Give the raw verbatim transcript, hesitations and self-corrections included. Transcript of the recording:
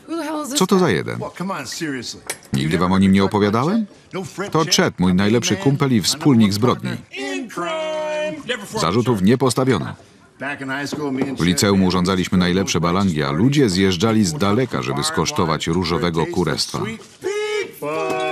Co to za jeden? Nigdy wam o nim nie opowiadałem? To Chet, mój najlepszy kumpel i wspólnik zbrodni. Zarzutów nie postawiono. W liceum urządzaliśmy najlepsze balangi, a ludzie zjeżdżali z daleka, żeby skosztować różowego kurestwa.